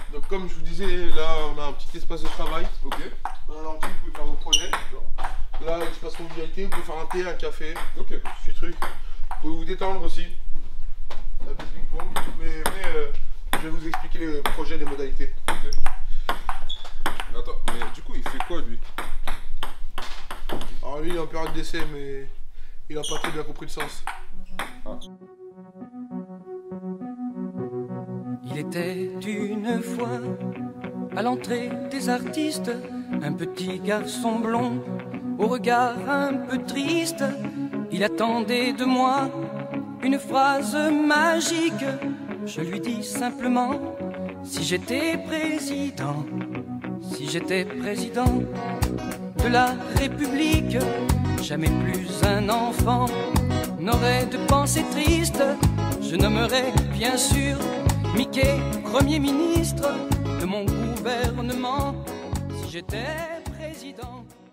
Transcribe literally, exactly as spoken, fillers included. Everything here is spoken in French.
Donc comme je vous disais, là on a un petit espace de travail. Ok. On a un ordi, vous pouvez faire vos projets. Là, l'espace convivialité, vous pouvez faire un thé, un café. Ok. Petit truc. Vous pouvez vous détendre aussi. La petite ping-pong. Mais venez, euh, je vais vous expliquer les projets, les modalités. Ok. Mais attends, mais du coup il fait quoi lui? Alors lui il est en période d'essai mais il a pas très bien compris le sens. Ah. Il était une fois à l'entrée des artistes un petit garçon blond au regard un peu triste. Il attendait de moi une phrase magique. Je lui dis simplement: si j'étais président, si j'étais président de la République, jamais plus un enfant n'aurait de pensée triste. Je nommerais bien sûr Mickey Premier ministre de mon gouvernement, si j'étais président.